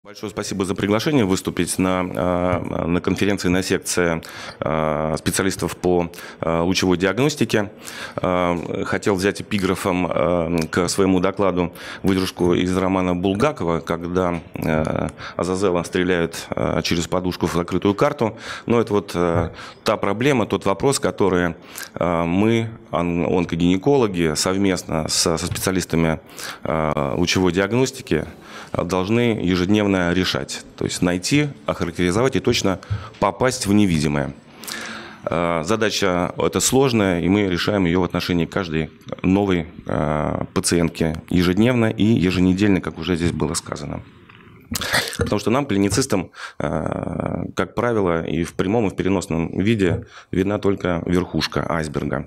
Большое спасибо за приглашение выступить на конференции, на секции специалистов по лучевой диагностике. Хотел взять эпиграфом к своему докладу выдержку из романа Булгакова, когда Азазела стреляет через подушку в закрытую карту. Но это вот та проблема, тот вопрос, который мы, онкогинекологи, совместно со специалистами лучевой диагностики должны ежедневно решать. То есть найти, охарактеризовать и точно попасть в невидимое. Задача эта сложная, и мы решаем ее в отношении каждой новой пациентки ежедневно и еженедельно, как уже здесь было сказано. Потому что нам, клиницистам, как правило, и в прямом, и в переносном виде видна только верхушка айсберга.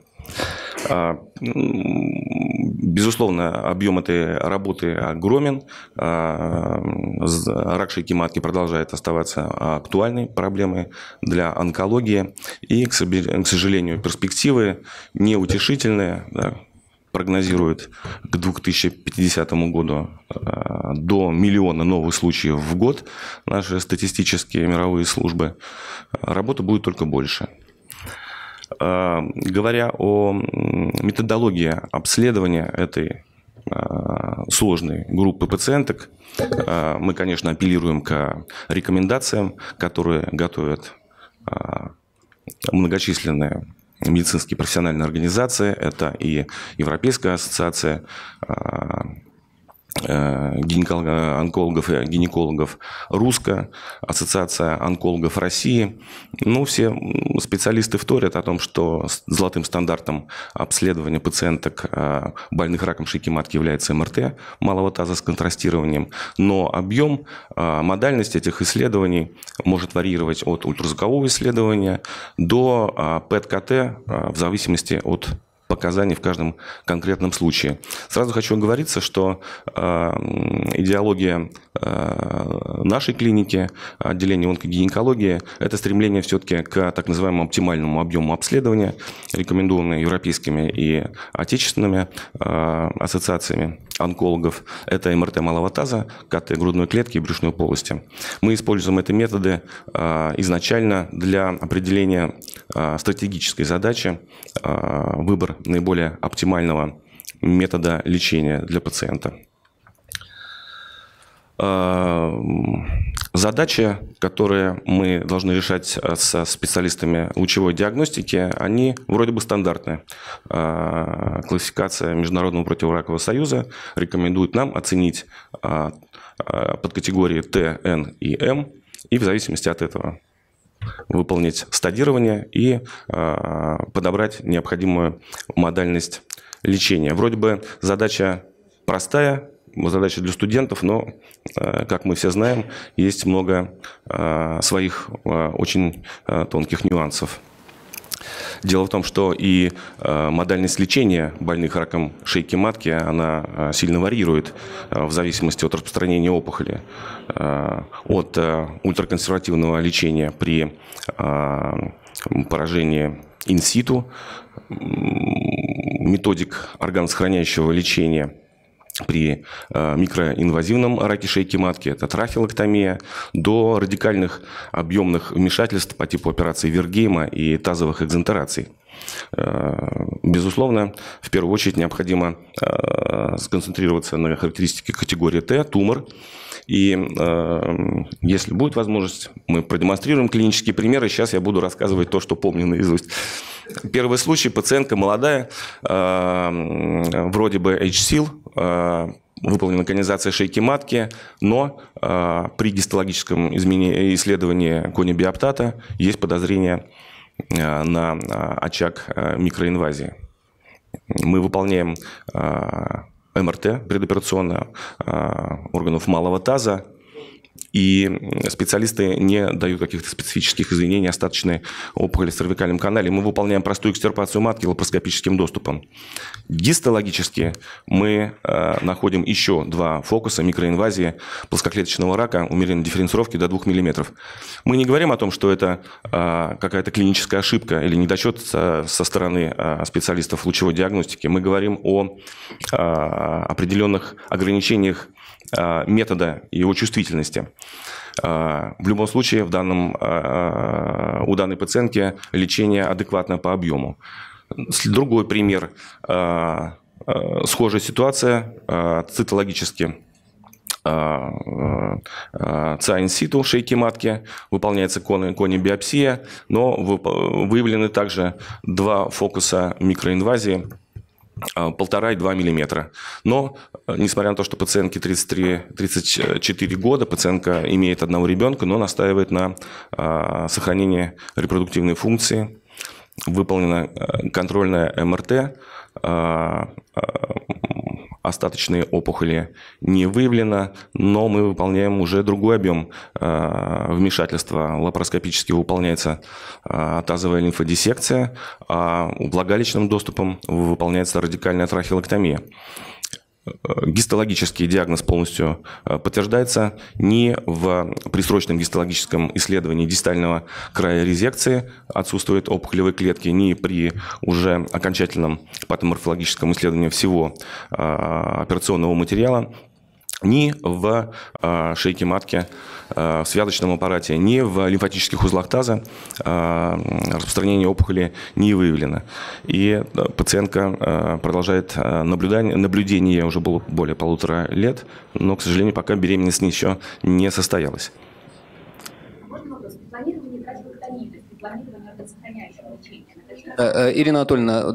Безусловно, объем этой работы огромен. Рак шейки матки продолжает оставаться актуальной проблемой для онкологии. И, к сожалению, перспективы неутешительные. Прогнозируют к 2050 году до 1 миллиона новых случаев в год наши статистические мировые службы. Работы будет только больше. Говоря о методологии обследования этой сложной группы пациенток, мы, конечно, апеллируем к рекомендациям, которые готовят многочисленные медицинские профессиональные организации. Это и Европейская ассоциация онкологов и гинекологов, Русская ассоциация онкологов России. Ну, все специалисты вторят о том, что золотым стандартом обследования пациенток, больных раком шейки матки, является МРТ малого таза с контрастированием. Но объем, модальность этих исследований может варьировать от ультразвукового исследования до ПЭТ-КТ в зависимости от показаний в каждом конкретном случае. Сразу хочу оговориться, что идеология нашей клиники, отделения онкогинекологии, это стремление все-таки к так называемому оптимальному объему обследования, рекомендованные европейскими и отечественными ассоциациями онкологов. Это МРТ малого таза, КТ грудной клетки и брюшной полости. Мы используем эти методы изначально для определения стратегической задачи, выбор наиболее оптимального метода лечения для пациента. Задачи, которые мы должны решать со специалистами лучевой диагностики, они вроде бы стандартные. Классификация Международного противоракового союза рекомендует нам оценить подкатегории Т, Н и М, и в зависимости от этого выполнить стадирование и подобрать необходимую модальность лечения. Вроде бы задача простая, задача для студентов, но, как мы все знаем, есть много своих очень тонких нюансов. Дело в том, что и модальность лечения больных раком шейки матки, она сильно варьирует в зависимости от распространения опухоли. От ультраконсервативного лечения при поражении инситу, методик органосохраняющего лечения при микроинвазивном раке шейки матки, это трахеоктомия, до радикальных объемных вмешательств по типу операции Вергейма и тазовых экзентераций. Безусловно, в первую очередь необходимо сконцентрироваться на характеристике категории Т, тумор. И если будет возможность, мы продемонстрируем клинические примеры. Сейчас я буду рассказывать то, что помню наизусть. Первый случай. Пациентка молодая, вроде бы HSIL, выполнена конизация шейки матки, но при гистологическом исследовании конибиоптата есть подозрение на очаг микроинвазии. Мы выполняем МРТ предоперационно органов малого таза, и специалисты не дают каких-то специфических извинений остаточной опухоли в цервикальном канале. Мы выполняем простую экстирпацию матки лапароскопическим доступом. Гистологически мы находим еще два фокуса микроинвазии плоскоклеточного рака умеренной дифференцировки до 2 мм. Мы не говорим о том, что это какая-то клиническая ошибка или недочет со стороны специалистов лучевой диагностики. Мы говорим о определенных ограничениях метода и его чувствительности. В любом случае, у данной пациентки лечение адекватно по объему. Другой пример. Схожая ситуация цитологически. ЦА-инситу шейки матки, выполняется кони-биопсия, но выявлены также два фокуса микроинвазии 1,5 и 2 мм. Но, несмотря на то, что пациентке 33-34 года, пациентка имеет одного ребенка, но настаивает на сохранении репродуктивной функции. Выполнена контрольная МРТ, остаточные опухоли не выявлено, но мы выполняем уже другой объем вмешательства. Лапароскопически выполняется тазовая лимфодиссекция, а влагалищным доступом выполняется радикальная трахеолэктомия. Гистологический диагноз полностью подтверждается ни при срочном гистологическом исследовании дистального края резекции отсутствует опухолевой клетки, ни при уже окончательном патоморфологическом исследовании всего операционного материала, ни в шейке матки, в связочном аппарате, ни в лимфатических узлах таза распространение опухоли не выявлено. И пациентка продолжает наблюдение уже было более 1,5 лет, но, к сожалению, пока беременность еще не состоялась. Можно вопрос? Планирование трахеолэктомии, то есть планирование органосохраняющего лечения? Ирина Анатольевна,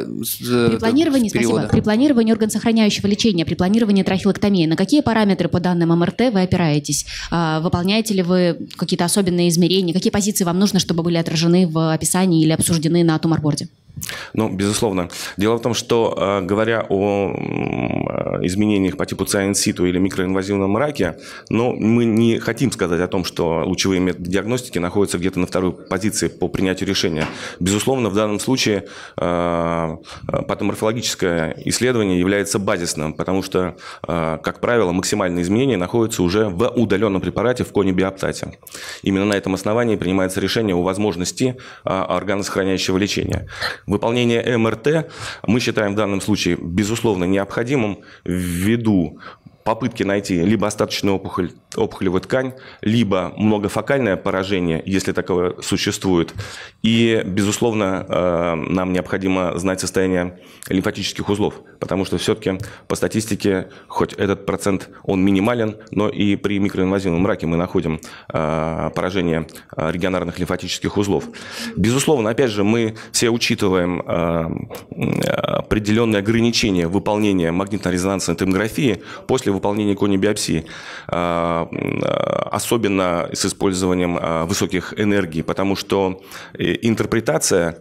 При планировании органосохраняющего лечения, при планировании трахеолэктомии, на какие параметры по данным МРТ вы опираетесь? Выполняете ли вы какие-то особенные измерения? Какие позиции вам нужно, чтобы были отражены в описании или обсуждены на туморборде? Ну, безусловно. Дело в том, что, говоря о изменениях по типу ЦА-инситу или микроинвазивном раке, но мы не хотим сказать о том, что лучевые методы диагностики находятся где-то на второй позиции по принятию решения. Безусловно, в данном случае патоморфологическое исследование является базисным, потому что, как правило, максимальные изменения находятся уже в удаленном препарате в кони-биоптате. Именно на этом основании принимается решение о возможности органосохраняющего лечения. Выполнение МРТ мы считаем в данном случае, безусловно, необходимым ввиду попытки найти либо остаточную опухолевую ткань, либо многофокальное поражение, если такое существует. И, безусловно, нам необходимо знать состояние лимфатических узлов, потому что все-таки по статистике, хоть этот процент он минимален, но и при микроинвазивном раке мы находим поражение регионарных лимфатических узлов. Безусловно, опять же, мы все учитываем определенные ограничения выполнения магнитно-резонансной томографии после выполнения кони-биопсии, особенно с использованием высоких энергий, потому что интерпретация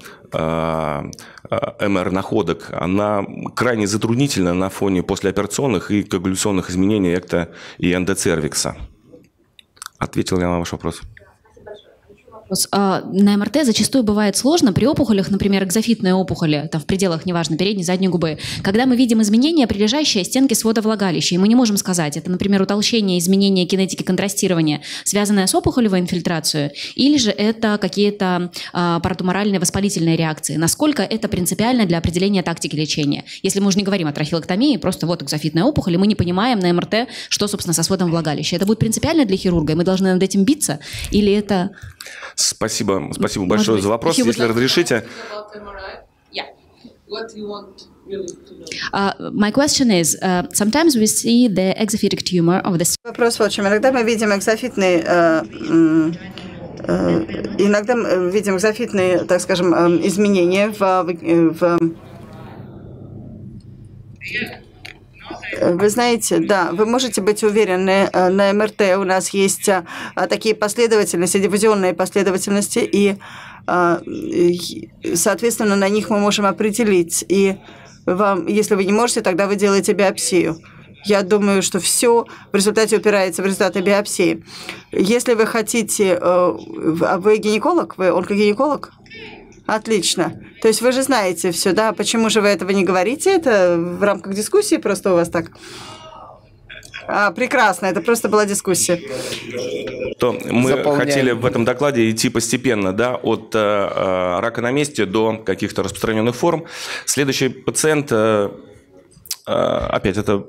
МР-находок, она крайне затруднительна на фоне послеоперационных и коагуляционных изменений экто и эндоцервикса. Ответил я на ваш вопрос? На МРТ зачастую бывает сложно при опухолях, например, экзофитные опухоли, там в пределах, неважно, передней, задней губы, когда мы видим изменения, прилежащие стенки свода влагалища, и мы не можем сказать, это, например, утолщение, изменение кинетики контрастирования, связанное с опухолевой инфильтрацией, или же это какие-то паратуморальные воспалительные реакции. Насколько это принципиально для определения тактики лечения? Если мы уже не говорим о трахеолэктомии, просто вот экзофитная опухоль, и мы не понимаем на МРТ, что, собственно, со сводом влагалища. Это будет принципиально для хирурга, и мы должны над этим биться, или это... Спасибо большое за вопрос. Если разрешите. My question is, sometimes we see the exophytic tumor of the... Вопрос в общем. Иногда мы видим экзофитные, так скажем, изменения Вы знаете, да, вы можете быть уверены, на МРТ у нас есть такие последовательности, диффузионные последовательности, и, соответственно, на них мы можем определить. И вам, если вы не можете, тогда вы делаете биопсию. Я думаю, что все в результате упирается в результаты биопсии. Если вы хотите... Вы гинеколог? Вы онкогинеколог? Отлично. То есть вы же знаете все, да? Почему же вы этого не говорите? Это в рамках дискуссии просто у вас так? Прекрасно, это просто была дискуссия. Мы хотели в этом докладе идти постепенно, да, от рака на месте до каких-то распространенных форм. Следующий пациент опять, это,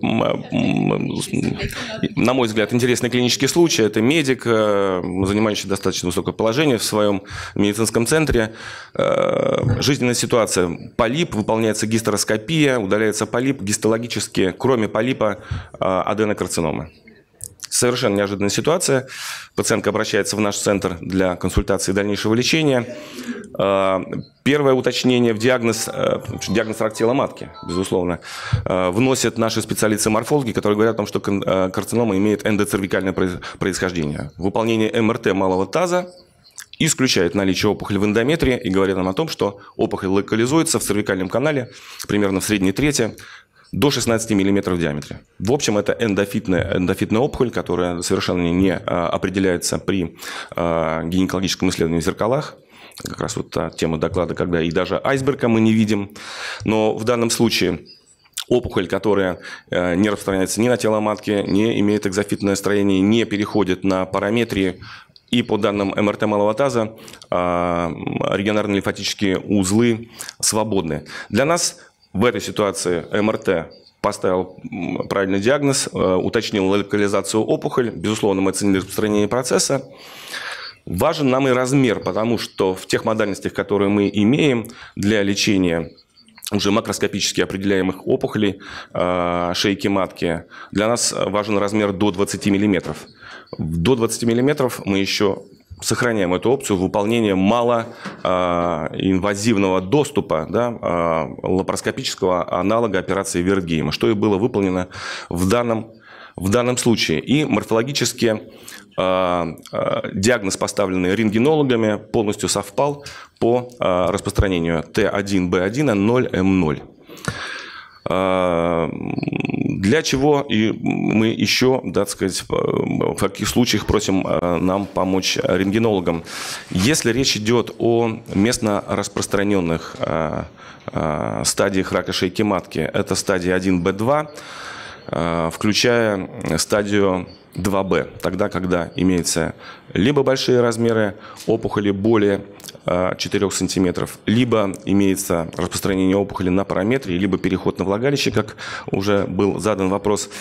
на мой взгляд, интересный клинический случай. Это медик, занимающий достаточно высокое положение в своем медицинском центре. Жизненная ситуация. Полип, выполняется гистероскопия, удаляется полип, гистологически, кроме полипа, аденокарцинома. Совершенно неожиданная ситуация. Пациентка обращается в наш центр для консультации и дальнейшего лечения. Первое уточнение в диагноз рак тела матки, безусловно, вносят наши специалисты-морфологи, которые говорят о том, что карцинома имеет эндоцервикальное происхождение. Выполнение МРТ малого таза исключает наличие опухоли в эндометрии и говорит нам о том, что опухоль локализуется в цервикальном канале, примерно в средней трети, до 16 мм в диаметре. В общем, это эндофитная опухоль, которая совершенно не определяется при гинекологическом исследовании в зеркалах. Как раз вот та тема доклада, когда и даже айсберга мы не видим. Но в данном случае опухоль, которая не распространяется ни на тело матки, не имеет экзофитное строение, не переходит на параметрии. И по данным МРТ малого таза, регионарно-лимфатические узлы свободны. Для нас в этой ситуации МРТ поставил правильный диагноз, уточнил локализацию опухоли. Безусловно, мы оценили распространение процесса. Важен нам и размер, потому что в тех модальностях, которые мы имеем для лечения уже макроскопически определяемых опухолей шейки матки, для нас важен размер до 20 мм. До 20 мм мы еще сохраняем эту опцию выполнения малоинвазивного доступа, да, лапароскопического аналога операции Вергейма, что и было выполнено в данном случае. И морфологически диагноз, поставленный рентгенологами, полностью совпал по распространению Т1Б1 0М0. Для чего и мы еще, так сказать, в каких случаях просим нам помочь рентгенологам? Если речь идет о местно распространенных стадиях рака шейки матки, это стадия 1Б2, включая стадию 2Б, тогда, когда имеются либо большие размеры опухоли более 4 сантиметров, либо имеется распространение опухоли на параметре, либо переход на влагалище, как уже был задан вопрос.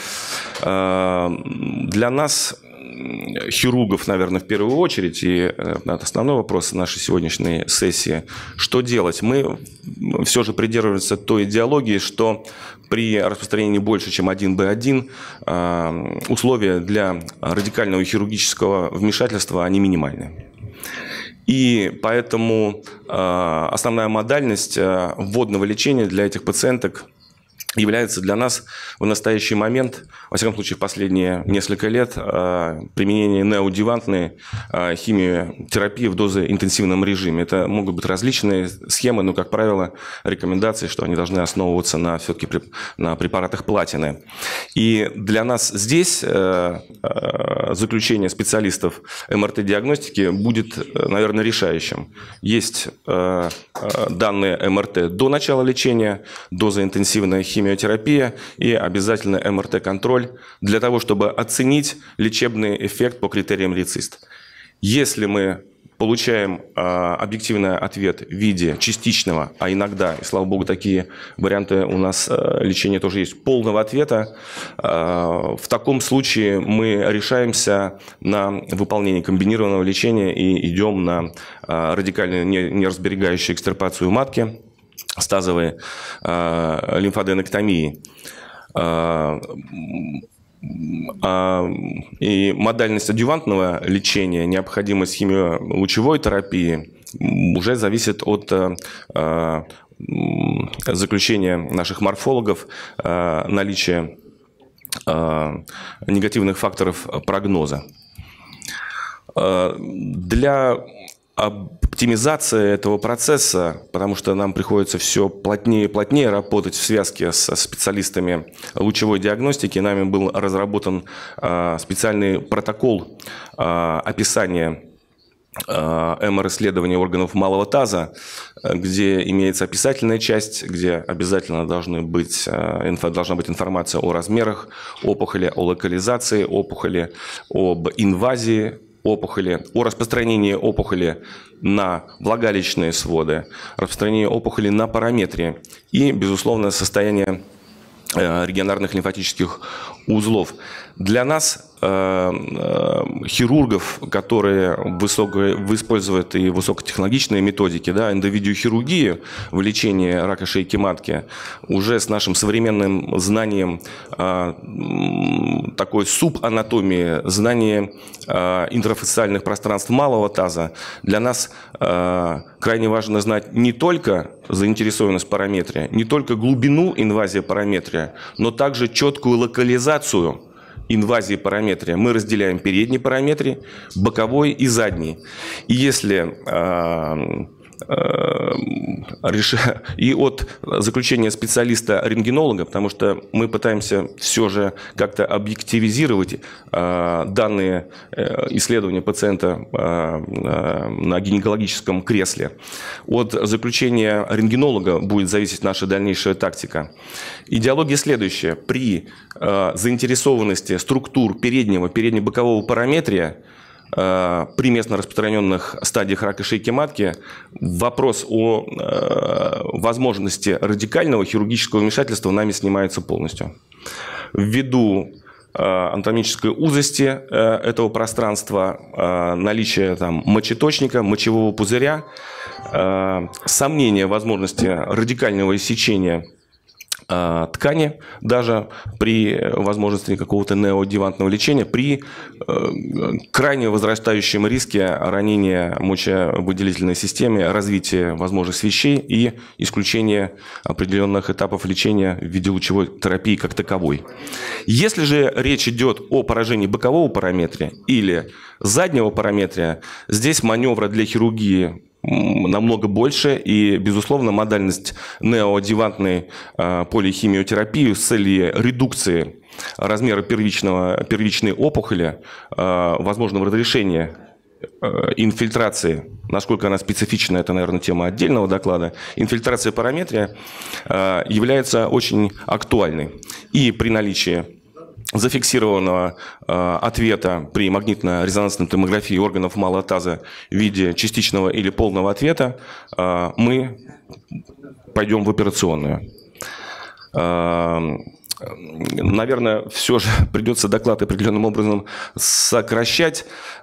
Для нас, хирургов, наверное, в первую очередь, и это основной вопрос нашей сегодняшней сессии, что делать? Мы все же придерживаемся той идеологии, что при распространении больше, чем 1Б1, условия для радикального хирургического вмешательства, они минимальны. И поэтому основная модальность вводного лечения для этих пациенток является для нас в настоящий момент, во всяком случае в последние несколько лет, применение неоадъювантной химиотерапии в дозоинтенсивном режиме. Это могут быть различные схемы, но, как правило, рекомендации, что они должны основываться все-таки на препаратах платины. И для нас здесь заключение специалистов МРТ-диагностики будет, наверное, решающим. Есть данные МРТ до начала лечения, дозоинтенсивная химиотерапия и обязательно МРТ-контроль для того, чтобы оценить лечебный эффект по критериям РЕЦИСТ. Если мы получаем объективный ответ в виде частичного, а иногда, и слава богу, такие варианты у нас лечения тоже есть, полного ответа, в таком случае мы решаемся на выполнение комбинированного лечения и идем на радикальную неразберегающую экстирпацию матки с тазовой лимфоденоктомией. И модальность адъювантного лечения, необходимость химиолучевой терапии уже зависит от заключения наших морфологов, наличия негативных факторов прогноза. Для оптимизация этого процесса, потому что нам приходится все плотнее и плотнее работать в связке со специалистами лучевой диагностики. Нами был разработан специальный протокол описания МР-исследования органов малого таза, где имеется описательная часть, где обязательно должна быть информация о размерах опухоли, о локализации опухоли, об инвазии опухоли, о распространении опухоли на влагалищные своды, распространении опухоли на параметре и, безусловно, состояние регионарных лимфатических узлов. Для нас, хирургов, которые используют и высокотехнологичные методики, да, эндовидеохирургии в лечении рака шейки матки, уже с нашим современным знанием такой субанатомии, знанием интрафасциальных пространств малого таза, для нас крайне важно знать не только заинтересованность параметрия, не только глубину инвазии параметрия, но также четкую локализацию инвазии параметрия. Мы разделяем передний параметрий, боковой и задний. И если и от заключения специалиста-рентгенолога, потому что мы пытаемся все же как-то объективизировать данные исследования пациента на гинекологическом кресле. От заключения рентгенолога будет зависеть наша дальнейшая тактика. Идеология следующая. При заинтересованности структур передне-бокового параметрия при местно распространенных стадиях рака шейки матки вопрос о возможности радикального хирургического вмешательства нами снимается полностью. Ввиду анатомической узости этого пространства, наличия там мочеточника, мочевого пузыря, сомнения возможности радикального иссечения ткани, даже при возможности какого-то неоадъювантного лечения, при крайне возрастающем риске ранения мочевыделительной системы, развития возможных свечей и исключения определенных этапов лечения в виде лучевой терапии как таковой. Если же речь идет о поражении бокового параметрия или заднего параметрия, здесь маневра для хирургии намного больше, и, безусловно, модальность неоадъювантной полихимиотерапии с целью редукции размера первичной опухоли, возможного разрешения инфильтрации, насколько она специфична, это, наверное, тема отдельного доклада, инфильтрация параметрия является очень актуальной. И при наличии зафиксированного ответа при магнитно-резонансной томографии органов малого таза в виде частичного или полного ответа мы пойдем в операционную. Наверное, все же придется доклад определенным образом сокращать.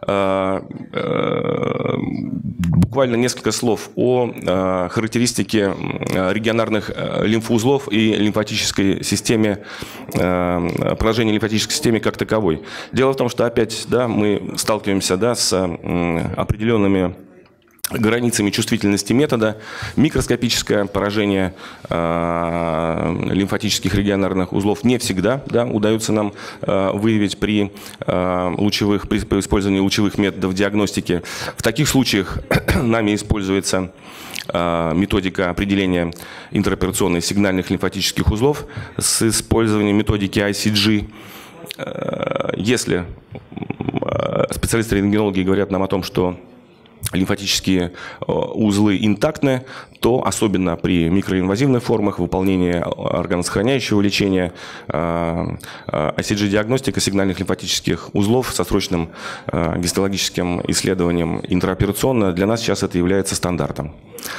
Буквально несколько слов о характеристике регионарных лимфоузлов и лимфатической системе, положении лимфатической системы как таковой. Дело в том, что опять мы сталкиваемся с определенными границами чувствительности метода. Микроскопическое поражение лимфатических регионарных узлов не всегда удается нам выявить при использовании лучевых методов диагностики. В таких случаях нами используется методика определения интероперационных сигнальных лимфатических узлов с использованием методики ICG. Если специалисты-рентгенологи говорят нам о том, что лимфатические узлы интактны, то особенно при микроинвазивных формах выполнения органосохраняющего лечения ICG-диагностика сигнальных лимфатических узлов со срочным гистологическим исследованием интраоперационно для нас сейчас это является стандартом.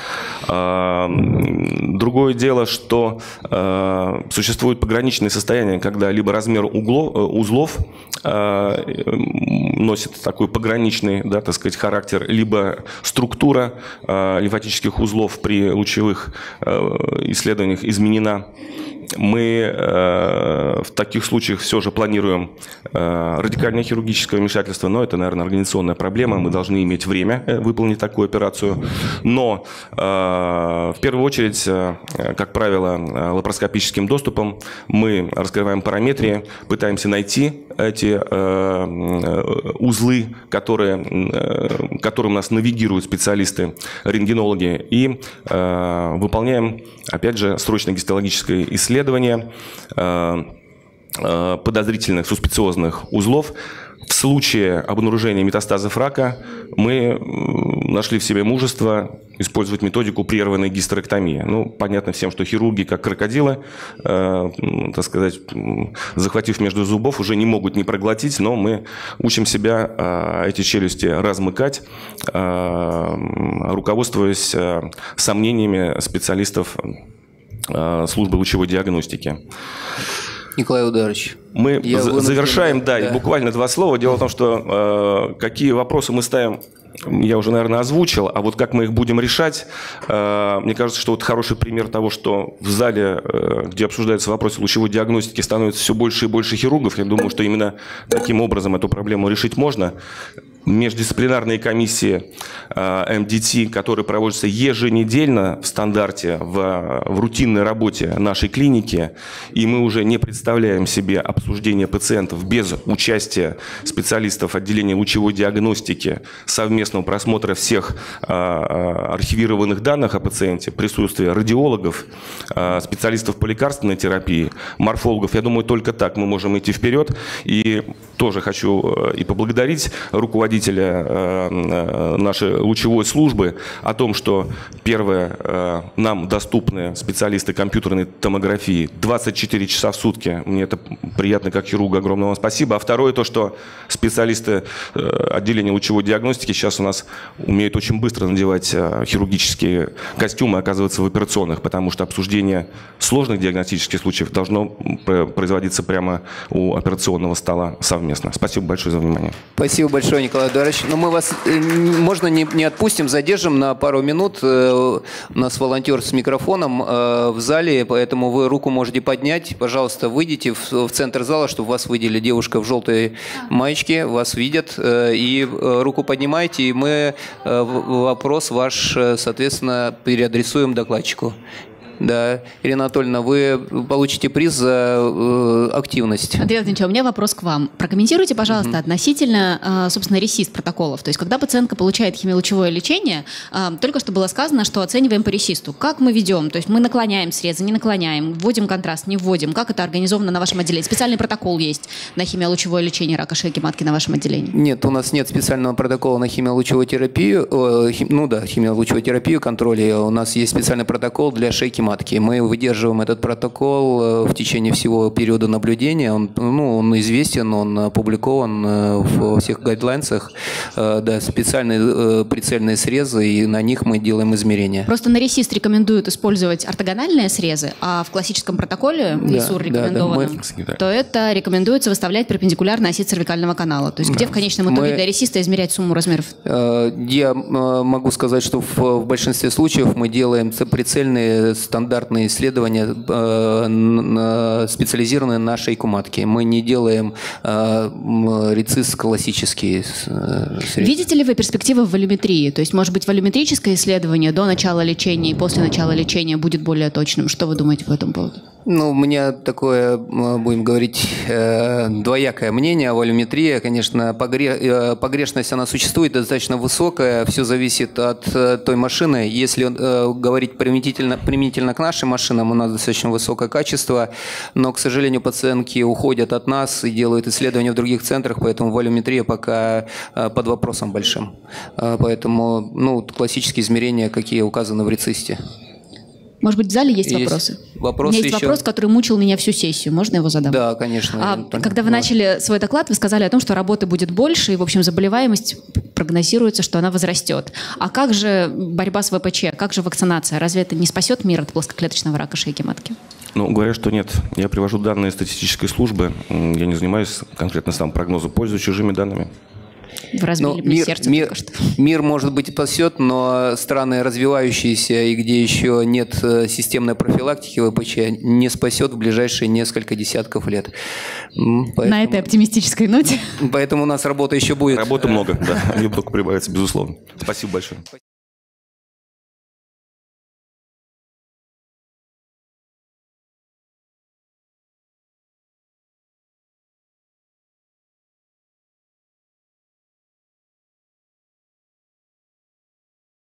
Другое дело, что существует пограничные состояния, когда либо размер узлов носит такой пограничный, характер, либо структура лимфатических узлов при лучевых исследованиях изменена. Мы в таких случаях все же планируем радикальное хирургическое вмешательство, но это, наверное, организационная проблема. Мы должны иметь время выполнить такую операцию. Но в первую очередь, как правило, лапароскопическим доступом мы раскрываем параметрии, пытаемся найти эти узлы, которым нас навигируют специалисты-рентгенологи, и выполняем, опять же, срочное гистологическое исследование подозрительных суспициозных узлов. В случае обнаружения метастазов рака мы нашли в себе мужество использовать методику прерванной гистерэктомии. Понятно всем, что хирурги, как крокодилы, захватив между зубов, уже не могут не проглотить, но мы учим себя эти челюсти размыкать, руководствуясь сомнениями специалистов службы лучевой диагностики. Николай Ударович. Мы завершаем, и буквально 2 слова. Дело в том, что какие вопросы мы ставим, я уже, наверное, озвучил, а вот как мы их будем решать, мне кажется, что вот хороший пример того, что в зале, где обсуждаются вопросы лучевой диагностики, становится все больше и больше хирургов. Я думаю, что именно таким образом эту проблему решить можно. Междисциплинарные комиссии МДТ, которые проводятся еженедельно в стандарте, в рутинной работе нашей клиники, и мы уже не представляем себе обсуждение пациентов без участия специалистов отделения лучевой диагностики, совместного просмотра всех архивированных данных о пациенте, присутствие радиологов, специалистов по лекарственной терапии, морфологов. Я думаю, только так мы можем идти вперед. И тоже хочу и поблагодарить руководителя нашей лучевой службы о том, что, первое, нам доступны специалисты компьютерной томографии 24 часа в сутки. Мне это приятно как хирургу, огромное вам спасибо. А второе, то, что специалисты отделения лучевой диагностики сейчас у нас умеют очень быстро надевать хирургические костюмы, оказываться в операционных, потому что обсуждение сложных диагностических случаев должно производиться прямо у операционного стола совместно. Спасибо большое за внимание. Спасибо большое, Николай Эдуардович. Но мы вас, можно, не отпустим, задержим на пару минут. У нас волонтер с микрофоном в зале, поэтому вы руку можете поднять. Пожалуйста, выйдите в центр зала, чтобы вас выделили. Девушка в желтой маечке, вас видят. И руку поднимайте, и мы вопрос ваш, соответственно, переадресуем докладчику. Да, Ирина Анатольевна, вы получите приз за активность. Андрей Владимирович, у меня вопрос к вам. Прокомментируйте, пожалуйста, относительно, собственно, RECIST протоколов. То есть, когда пациентка получает химиолучевое лечение, только что было сказано, что оцениваем по RECIST. Как мы ведем? То есть, мы наклоняем срезы, не наклоняем, вводим контраст, не вводим. Как это организовано на вашем отделении? Специальный протокол есть на химиолучевое лечение рака шейки матки на вашем отделении? Нет, у нас нет специального протокола на химиолучевую терапию. Химиолучевую терапию, контроле. У нас есть специальный протокол для шейки матки. Мы выдерживаем этот протокол в течение всего периода наблюдения. Он известен, он опубликован во всех гайдлайнсах. Да, специальные прицельные срезы, и на них мы делаем измерения. Просто на RECIST рекомендуют использовать ортогональные срезы, а в классическом протоколе, ИСУР рекомендованном, то это рекомендуется выставлять перпендикулярно оси цервикального канала. То есть где в конечном итоге для RECIST измерять сумму размеров? Я могу сказать, что в большинстве случаев мы делаем прицельные стандартные исследования, специализированные на шейку матки. Мы не делаем RECIST классические. Видите ли вы перспективы в волюметрии? То есть, может быть, волюметрическое исследование до начала лечения и после начала лечения будет более точным? Что вы думаете по этому поводу? У меня такое, будем говорить, двоякое мнение о волюметрии. Конечно, погрешность, она существует, достаточно высокая. Все зависит от той машины. Если говорить применительно к нашим машинам, у нас достаточно высокое качество, но, к сожалению, пациентки уходят от нас и делают исследования в других центрах, поэтому волюметрия пока под вопросом большим. Поэтому, классические измерения, какие указаны в RECIST. Может быть, в зале есть вопросы? У меня есть вопрос, который мучил меня всю сессию. Можно его задать? Да, конечно. Когда вы начали свой доклад, вы сказали о том, что работы будет больше, и, в общем, заболеваемость прогнозируется, что она возрастет. А как же борьба с ВПЧ? Как же вакцинация? Разве это не спасет мир от плоскоклеточного рака шейки матки? Говорят, что нет. Я привожу данные статистической службы. Я не занимаюсь конкретно сам прогнозом, пользуюсь чужими данными. Вы разбили мне сердце только что. Мир, может быть, и спасет, но страны развивающиеся и где еще нет системной профилактики ВПЧ, не спасет в ближайшие несколько десятков лет. На этой оптимистической ноте. Поэтому у нас работа еще будет. Работы много, да. Они только прибавятся, безусловно. Спасибо большое.